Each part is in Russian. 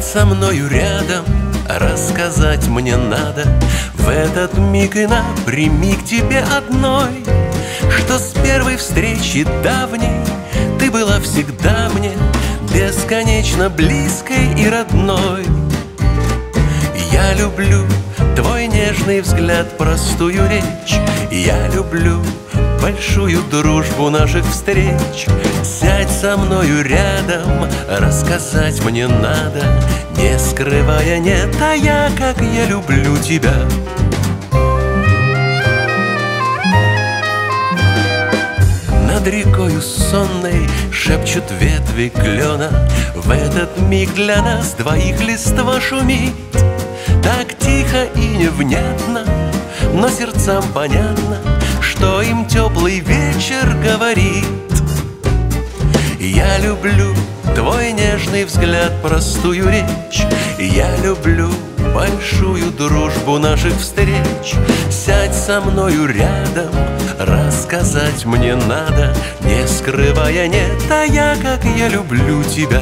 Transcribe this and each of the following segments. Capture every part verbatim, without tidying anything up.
со мною рядом, рассказать мне надо в этот миг и напрямик тебе одной, что с первой встречи давней ты была всегда мне бесконечно близкой и родной. Я люблю твой нежный взгляд, простую речь. Я люблю большую дружбу наших встреч. Сядь со мною рядом, рассказать мне надо, не скрывая, не тая, как я люблю тебя. Над рекою сонной шепчут ветви клена. В этот миг для нас двоих листва шумит. Так тихо и невнятно, но сердцам понятно, что им теплый вечер говорит. Я люблю твой нежный взгляд, простую речь. Я люблю большую дружбу наших встреч. Сядь со мною рядом, рассказать мне надо, не скрывая, не тая, как я люблю тебя.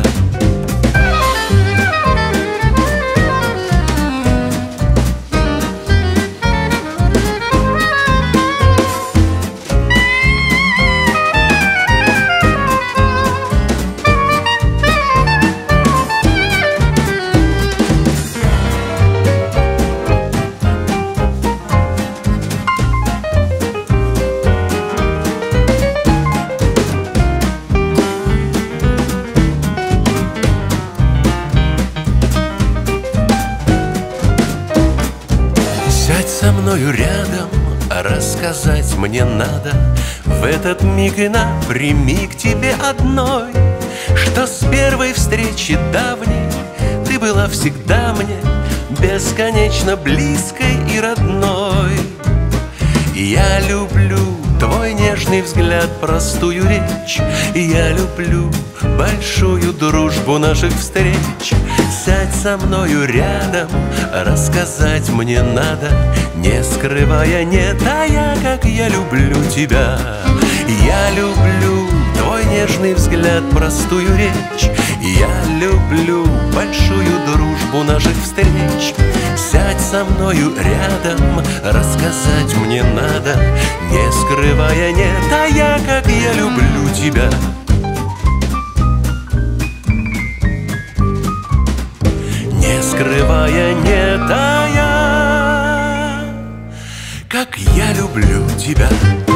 Сядь со мною рядом, рассказать мне надо в этот миг и напрямик тебе одной, что с первой встречи давней ты была всегда мне бесконечно близкой и родной. Я люблю твой нежный взгляд, простую речь. Я люблю большую дружбу наших встреч. Сядь со мною рядом, рассказать мне надо, не скрывая, не тая, как я люблю тебя. Я люблю твой нежный взгляд, простую речь. Я люблю большую дружбу наших встреч. Сядь со мною рядом, рассказать мне надо, не скрывая, не тая, как я люблю тебя. Не скрывая, не тая, как я люблю тебя.